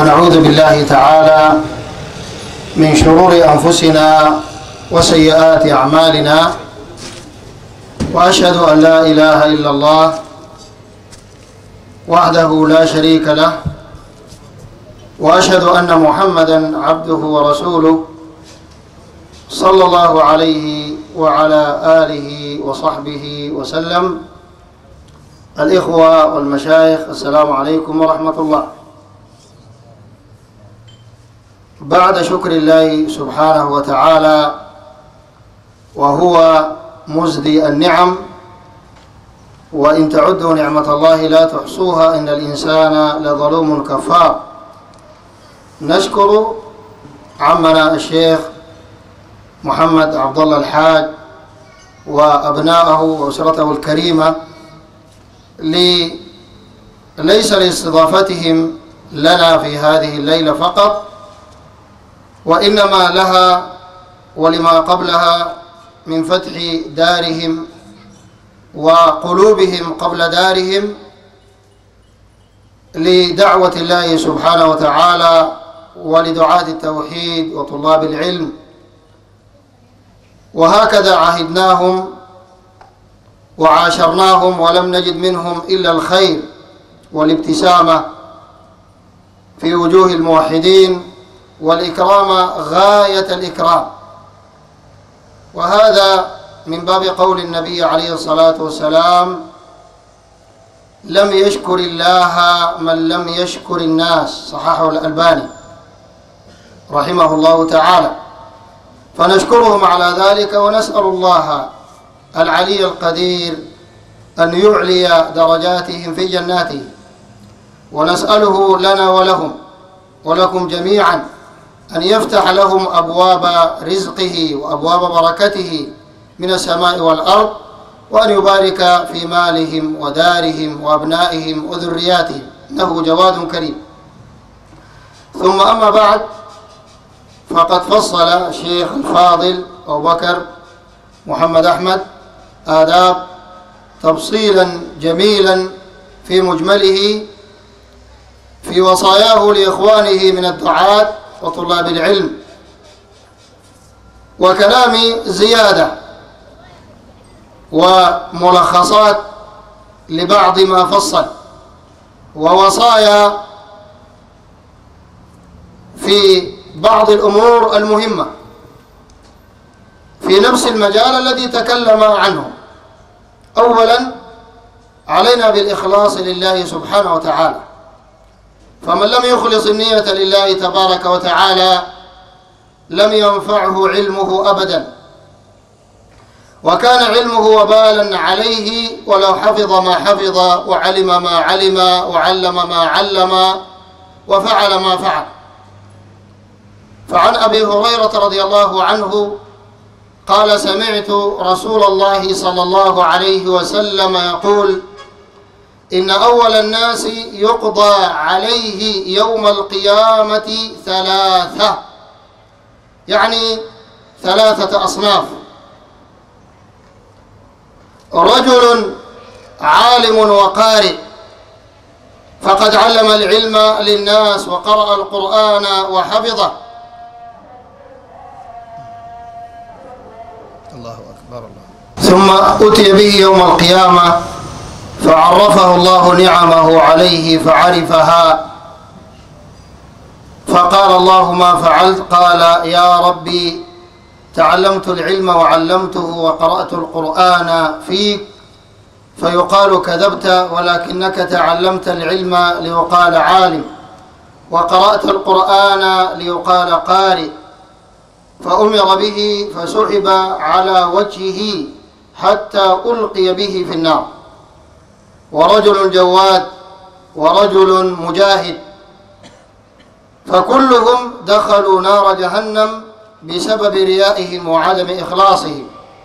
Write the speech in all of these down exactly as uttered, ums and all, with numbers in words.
ونعوذ بالله تعالى من شرور أنفسنا وسيئات أعمالنا، وأشهد أن لا إله إلا الله وحده لا شريك له، وأشهد أن محمدًا عبده ورسوله صلى الله عليه وعلى آله وصحبه وسلم. الإخوة والمشايخ، السلام عليكم ورحمة الله. بعد شكر الله سبحانه وتعالى وهو مزدي النعم، وإن تعدوا نعمة الله لا تحصوها إن الإنسان لظلوم كفار، نشكر عمنا الشيخ محمد عبد الله الحاج وأبنائه وأسرته الكريمة لي ليس لاستضافتهم لنا في هذه الليلة فقط، وإنما لها ولما قبلها من فتح دارهم وقلوبهم قبل دارهم لدعوة الله سبحانه وتعالى ولدعاة التوحيد وطلاب العلم. وهكذا عاهدناهم وعاشرناهم ولم نجد منهم إلا الخير والابتسامة في وجوه الموحدين، والإكرام غاية الإكرام. وهذا من باب قول النبي عليه الصلاة والسلام: لم يشكر الله من لم يشكر الناس، صححه الألباني رحمه الله تعالى. فنشكرهم على ذلك، ونسأل الله العلي القدير أن يعلي درجاتهم في جناته، ونسأله لنا ولهم ولكم جميعا أن يفتح لهم أبواب رزقه وأبواب بركته من السماء والأرض، وأن يبارك في مالهم ودارهم وأبنائهم وذرياتهم، إنه جواد كريم. ثم أما بعد، فقد فصل الشيخ الفاضل أبو بكر محمد أحمد آداب تفصيلا جميلا في مجمله في وصاياه لإخوانه من الدعاة وطلاب العلم، وكلامي زيادة وملخصات لبعض ما فصل، ووصايا في بعض الأمور المهمة في نفس المجال الذي تكلم عنه. أولا، علينا بالإخلاص لله سبحانه وتعالى، فمن لم يخلص النية لله تبارك وتعالى لم ينفعه علمه أبدا، وكان علمه وبالا عليه ولو حفظ ما حفظ وعلم ما علم وعلم ما علم وفعل ما فعل. فعن أبي هريرة رضي الله عنه قال: سمعت رسول الله صلى الله عليه وسلم يقول: إن أول الناس يقضى عليه يوم القيامة ثلاثة، يعني ثلاثة أصناف: رجل عالم وقارئ فقد علم العلم للناس وقرأ القرآن وحفظه. الله أكبر الله. ثم أتي به يوم القيامة فعرفه الله نعمه عليه فعرفها، فقال: الله ما فعلت؟ قال: يا ربي تعلمت العلم وعلمته وقرأت القرآن فيك. فيقال: كذبت، ولكنك تعلمت العلم ليقال عالم، وقرأت القرآن ليقال قارئ. فأمر به فسحب على وجهه حتى ألقي به في النار. ورجل جواد ورجل مجاهد، فكلهم دخلوا نار جهنم بسبب ريائهم وعدم إخلاصهم.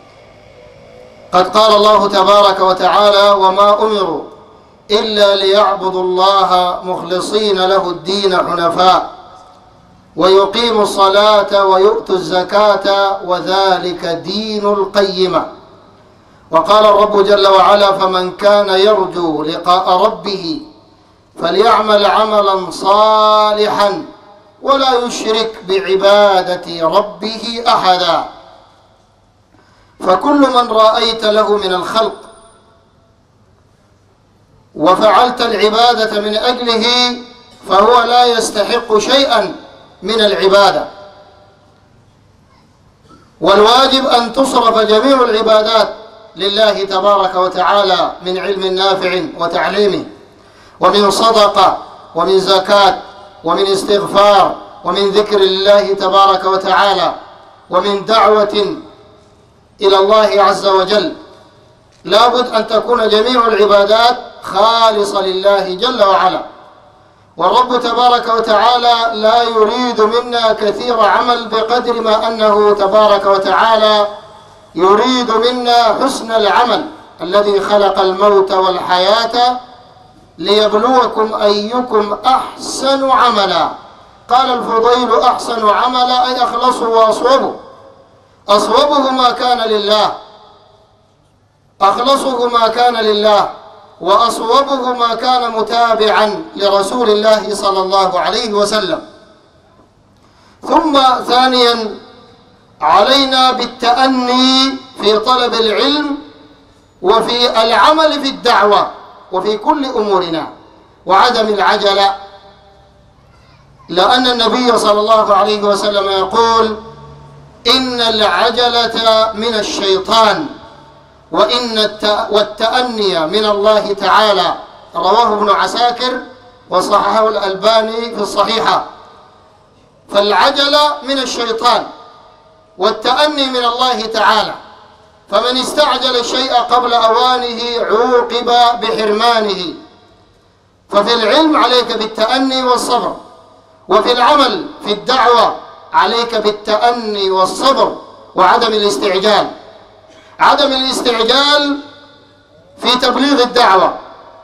قد قال الله تبارك وتعالى: وما أمروا إلا ليعبدوا الله مخلصين له الدين حنفاء ويقيموا الصلاة ويؤتوا الزكاة وذلك دين القيمة. وقال الرب جل وعلا: فمن كان يرجو لقاء ربه فليعمل عملا صالحا ولا يشرك بعبادة ربه أحدا. فكل من رأيت له من الخلق وفعلت العبادة من أجله فهو لا يستحق شيئا من العبادة. والواجب أن تصرف جميع العبادات لله تبارك وتعالى من علم نافع وتعليم، ومن صدقة، ومن زكاة، ومن استغفار، ومن ذكر الله تبارك وتعالى، ومن دعوة إلى الله عز وجل. لا بد أن تكون جميع العبادات خالصة لله جل وعلا. والرب تبارك وتعالى لا يريد منا كثير عمل بقدر ما أنه تبارك وتعالى يريد منا حسن العمل، الذي خلق الموت والحياة ليبلوكم أيكم أحسن عملا. قال الفضيل: أحسن عملا أي أخلصه وأصوبه. أصوبه ما كان لله، أخلصه ما كان لله، وأصوبه ما كان متابعا لرسول الله صلى الله عليه وسلم. ثم ثانيا علينا بالتأني في طلب العلم وفي العمل في الدعوة وفي كل أمورنا، وعدم العجلة، لأن النبي صلى الله عليه وسلم يقول: إن العجلة من الشيطان وإن الت... والتأني من الله تعالى. رواه ابن عساكر وصححه الألباني في الصحيحة. فالعجلة من الشيطان والتأني من الله تعالى، فمن استعجل الشيء قبل أوانه عوقب بحرمانه. ففي العلم عليك بالتأني والصبر، وفي العمل في الدعوة عليك بالتأني والصبر وعدم الاستعجال. عدم الاستعجال في تبليغ الدعوة،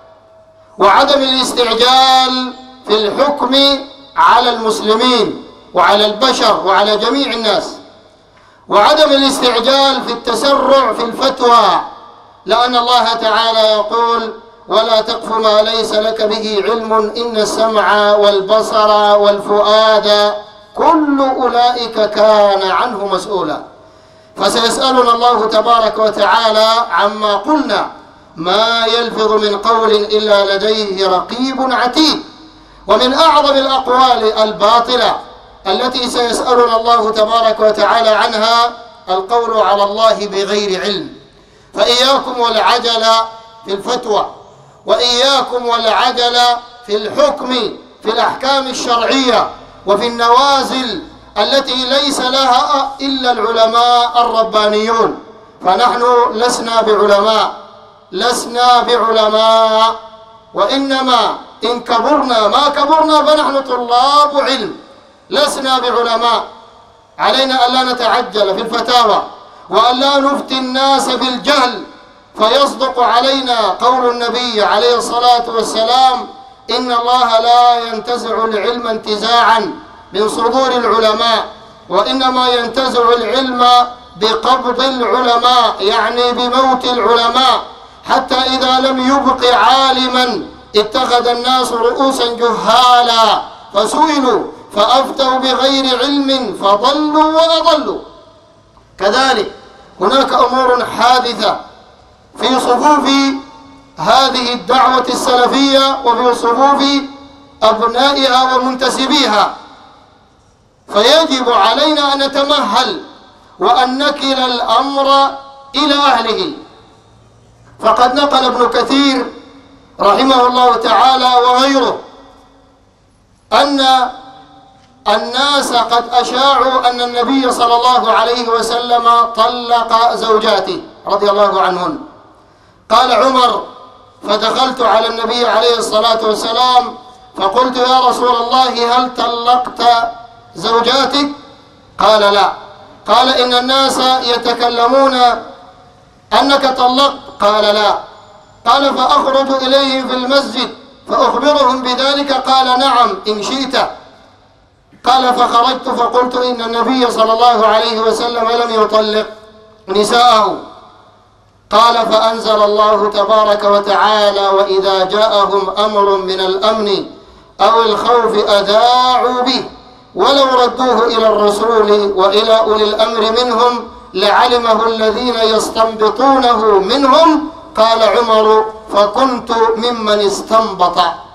وعدم الاستعجال في الحكم على المسلمين وعلى البشر وعلى جميع الناس، وعدم الاستعجال في التسرع في الفتوى، لأن الله تعالى يقول: ولا تقف ما ليس لك به علم إن السمع والبصر والفؤاد كل أولئك كان عنه مسؤولا. فسيسألنا الله تبارك وتعالى عما قلنا، ما يلفظ من قول إلا لديه رقيب عتيد. ومن أعظم الأقوال الباطلة التي سيسألنا الله تبارك وتعالى عنها القول على الله بغير علم. فإياكم والعجلة في الفتوى، وإياكم والعجلة في الحكم في الأحكام الشرعية وفي النوازل التي ليس لها إلا العلماء الربانيون. فنحن لسنا بعلماء، لسنا بعلماء، وإنما إن كبرنا ما كبرنا فنحن طلاب علم، لسنا بعلماء. علينا ألا نتعجل في الفتاوى، وألا نفتي الناس بالجهل، فيصدق علينا قول النبي عليه الصلاة والسلام: إن الله لا ينتزع العلم انتزاعا من صدور العلماء، وإنما ينتزع العلم بقبض العلماء، يعني بموت العلماء، حتى إذا لم يبق عالما اتخذ الناس رؤوسا جهالا فسئلوا فأفتوا بغير علم فضلوا وأضلوا. كذلك هناك أمور حادثة في صفوف هذه الدعوة السلفية وفي صفوف أبنائها ومنتسبيها، فيجب علينا أن نتمهل وأن نكل الأمر إلى أهله. فقد نقل ابن كثير رحمه الله تعالى وغيره أن الناس قد أشاعوا أن النبي صلى الله عليه وسلم طلق زوجاته رضي الله عنهن. قال عمر: فدخلت على النبي عليه الصلاة والسلام فقلت: يا رسول الله هل طلقت زوجاتك؟ قال: لا. قال: إن الناس يتكلمون أنك طلقت. قال: لا. قال: فأخرج إليهم في المسجد فأخبرهم بذلك؟ قال: نعم إن شئت. قال: فخرجت فقلت: إن النبي صلى الله عليه وسلم لم يطلق نساءه. قال فأنزل الله تبارك وتعالى وإذا جاءهم أمر من الأمن أو الخوف أذاعوا به ولو ردوه إلى الرسول وإلى أولي الأمر منهم لعلمه الذين يستنبطونه منهم. قال عمر فكنت ممن استنبط.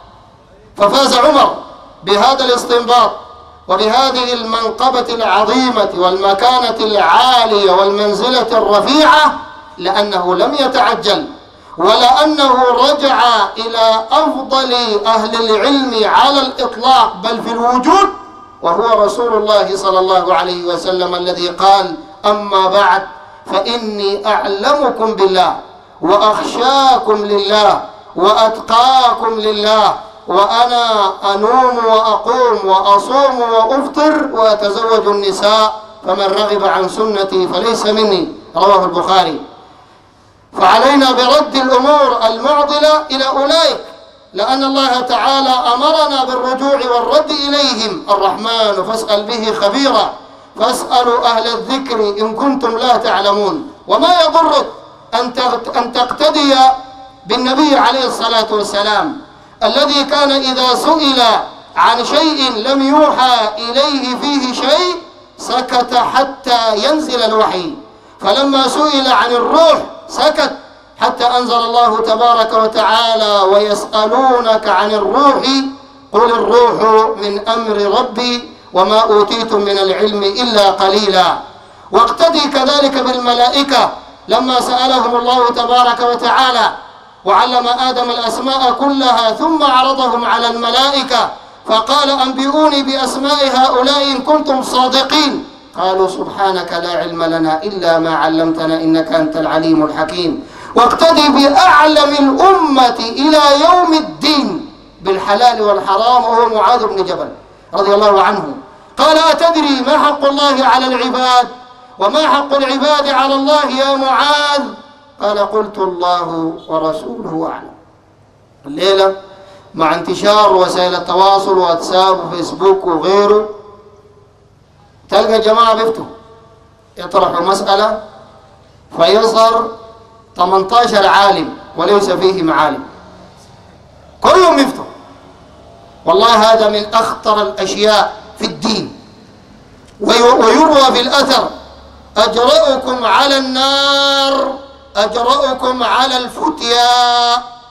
ففاز عمر بهذا الاستنباط وبهذه المنقبة العظيمة والمكانة العالية والمنزلة الرفيعة لأنه لم يتعجل ولأنه رجع إلى أفضل أهل العلم على الإطلاق بل في الوجود وهو رسول الله صلى الله عليه وسلم الذي قال أما بعد فإني أعلمكم بالله وأخشاكم لله وأتقاكم لله وأنا أنوم وأقوم وأصوم وأفطر وأتزوج النساء فمن رغب عن سنتي فليس مني. رواه البخاري. فعلينا برد الأمور المعضلة إلى أولئك لأن الله تعالى أمرنا بالرجوع والرد إليهم. الرحمن فاسأل به خبيرا فاسألوا أهل الذكر إن كنتم لا تعلمون. وما يضرك أن تقتدي بالنبي عليه الصلاة والسلام الذي كان إذا سئل عن شيء لم يوحى إليه فيه شيء سكت حتى ينزل الوحي، فلما سئل عن الروح سكت حتى أنزل الله تبارك وتعالى ويسألونك عن الروح قل الروح من أمر ربي وما أوتيتم من العلم إلا قليلا. واقتدي كذلك بالملائكة لما سألهم الله تبارك وتعالى وعلم آدم الأسماء كلها ثم عرضهم على الملائكة فقال أنبئوني بأسماء هؤلاء إن كنتم صادقين قالوا سبحانك لا علم لنا إلا ما علمتنا إنك أنت العليم الحكيم. واقتدي بأعلم الأمة إلى يوم الدين بالحلال والحرام وهو معاذ بن جبل رضي الله عنه قال أتدري ما حق الله على العباد وما حق العباد على الله يا معاذ؟ قال قلت الله ورسوله أعلم. الليلة مع انتشار وسائل التواصل واتساب وفيسبوك وغيره تلقى جماعة بيفتوا يطرحوا مسألة فيظهر ثمانية عشر عالم وليس فيه معالم كلهم يفتوا. والله هذا من أخطر الأشياء في الدين. ويروى في الأثر أجرؤكم على النار أجرؤكم على الفتيا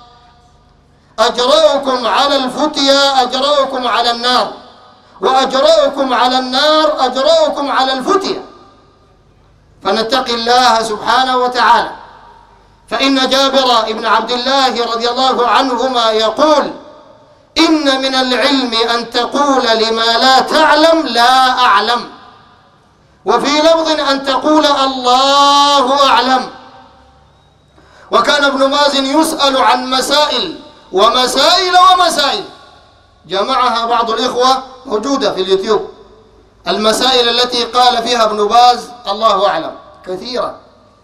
أجرؤكم على الفتيا أجرؤكم على النار وأجرؤكم على النار أجرؤكم على الفتيا. فنتقي الله سبحانه وتعالى. فإن جابر بن عبد الله رضي الله عنهما يقول إن من العلم أن تقول لما لا تعلم لا أعلم، وفي لفظ أن تقول الله أعلم. وكان ابن باز يسأل عن مسائل ومسائل ومسائل جمعها بعض الإخوة موجودة في اليوتيوب. المسائل التي قال فيها ابن باز الله أعلم كثيرة.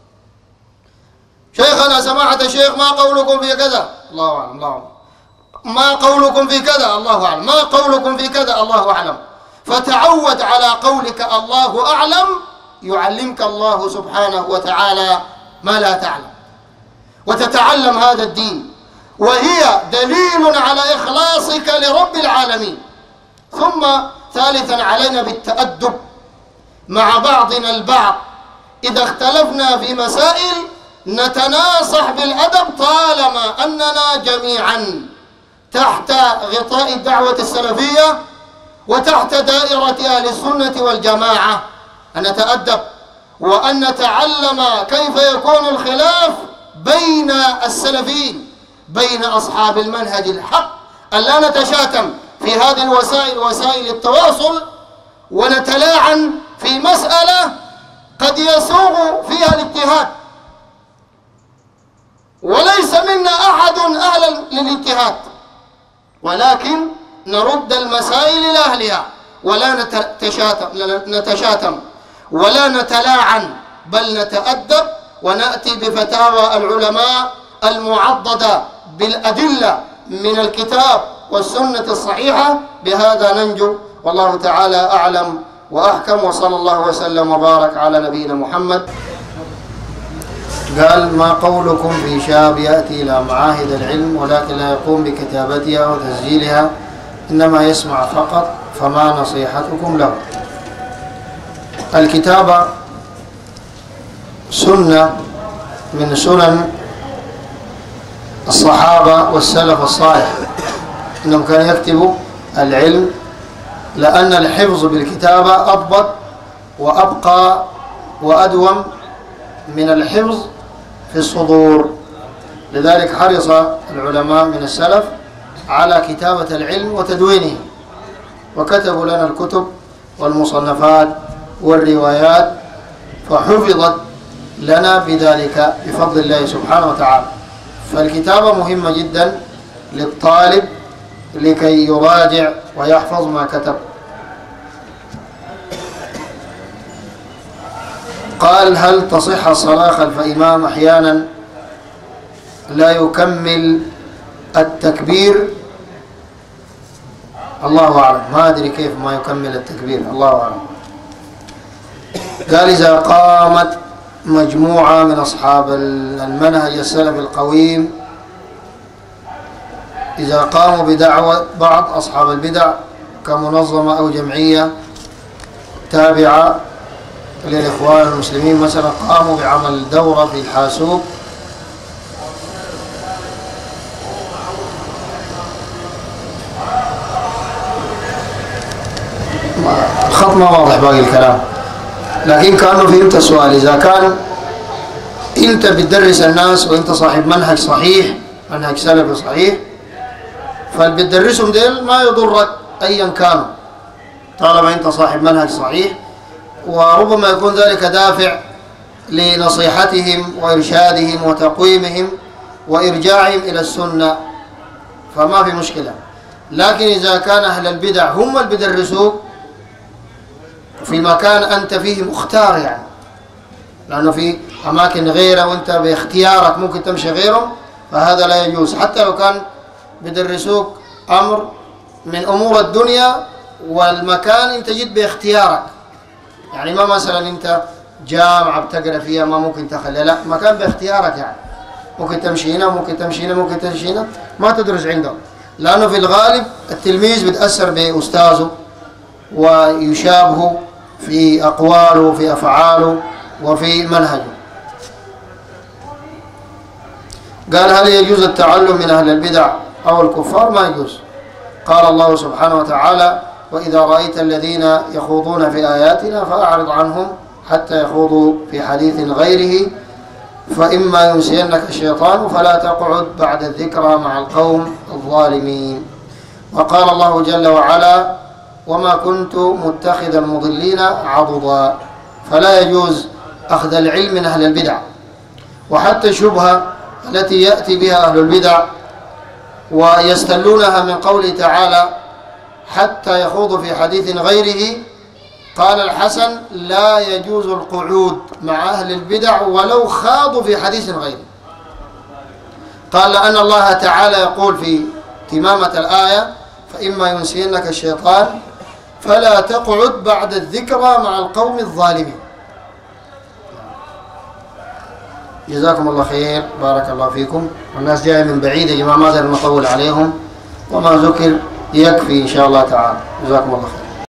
شيخنا سماحة الشيخ ما قولكم في كذا؟ الله أعلم الله أعلم. ما قولكم في كذا؟ الله أعلم. ما قولكم في كذا؟ الله أعلم. فتعود على قولك الله أعلم يعلمك الله سبحانه وتعالى ما لا تعلم وتتعلم هذا الدين، وهي دليل على إخلاصك لرب العالمين. ثم ثالثا علينا بالتأدب مع بعضنا البعض. إذا اختلفنا في مسائل نتناصح بالأدب طالما أننا جميعا تحت غطاء الدعوة السلفية وتحت دائرة أهل السنة والجماعة، أن نتأدب وأن نتعلم كيف يكون الخلاف بين السلفيين بين أصحاب المنهج الحق، أن لا نتشاتم في هذه الوسائل وسائل التواصل ونتلاعن في مسألة قد يسوغ فيها الاجتهاد وليس منا أحد أهلا للاجتهاد، ولكن نرد المسائل إلى أهلها ولا نتشاتم, نتشاتم ولا نتلاعن بل نتأدب ونأتي بفتاوى العلماء المعضدة بالأدلة من الكتاب والسنة الصحيحة. بهذا ننجو والله تعالى أعلم وأحكم. وصلى الله وسلم وبارك على نبينا محمد. قال: ما قولكم في شاب يأتي إلى معاهد العلم ولكن لا يقوم بكتابتها وتسجيلها، إنما يسمع فقط، فما نصيحتكم له؟ الكتابة سنة من سنن الصحابة والسلف الصالح، إنهم كانوا يكتبوا العلم، لأن الحفظ بالكتابة أضبط وأبقى وأدوم من الحفظ في الصدور. لذلك حرص العلماء من السلف على كتابة العلم وتدوينه، وكتبوا لنا الكتب والمصنفات والروايات، فحفظت لنا بذلك بفضل الله سبحانه وتعالى. فالكتابة مهمة جدا للطالب لكي يراجع ويحفظ ما كتب. قال: هل تصح الصلاة خلف إمام أحيانا لا يكمل التكبير؟ الله أعلم، ما أدري كيف ما يكمل التكبير، الله أعلم. قال: إذا قامت مجموعة من أصحاب المنهج السلفي القويم، إذا قاموا بدعوة بعض أصحاب البدع كمنظمة أو جمعية تابعة للإخوان المسلمين مثلا، قاموا بعمل دورة في الحاسوب، الخط ما واضح باقي الكلام، لكن كأنه فهمت السؤال. إذا كان أنت بتدرس الناس وأنت صاحب منهج صحيح، منهج سلفي صحيح، فاللي بتدرسهم ديل ما يضرك أيا كانوا، طالما أنت صاحب منهج صحيح، وربما يكون ذلك دافع لنصيحتهم وإرشادهم وتقويمهم وإرجاعهم إلى السنة، فما في مشكلة. لكن إذا كان أهل البدع هم اللي بيدرسوك في مكان أنت فيه مختار، يعني لأنه في أماكن غيرها وأنت باختيارك ممكن تمشي غيرهم، فهذا لا يجوز، حتى لو كان بيدرسوك أمر من أمور الدنيا والمكان أنت جيت باختيارك. يعني ما مثلا أنت جامعة بتقرأ فيها ما ممكن تخلي، لا، مكان باختيارك، يعني ممكن تمشي هنا، ممكن تمشي هنا، ممكن تمشي هنا، ما تدرس عندهم، لأنه في الغالب التلميذ بيتأثر بأستاذه ويشابهه في أقواله وفي أفعاله وفي منهجه. قال: هل يجوز التعلم من أهل البدع أو الكفار؟ ما يجوز. قال الله سبحانه وتعالى: وإذا رأيت الذين يخوضون في آياتنا فأعرض عنهم حتى يخوضوا في حديث غيره فإما ينسينك الشيطان فلا تقعد بعد الذكرى مع القوم الظالمين. وقال الله جل وعلا: وما كنت متخذ المضلين عضدا. فلا يجوز أخذ العلم من أهل البدع، وحتى الشبهة التي يأتي بها أهل البدع ويستلونها من قوله تعالى حتى يخوضوا في حديث غيره. قال الحسن: لا يجوز القعود مع أهل البدع ولو خاضوا في حديث غيره. قال: لأن الله تعالى يقول في تمامة الآية: فإما ينسينك الشيطان فلا تقعد بعد الذكرى مع القوم الظالمين. جزاكم الله خير، بارك الله فيكم. والناس جاية من بعيد يا جماعة، ما زال نطول عليهم، وما ذكر يكفي إن شاء الله تعالى. جزاكم الله خير.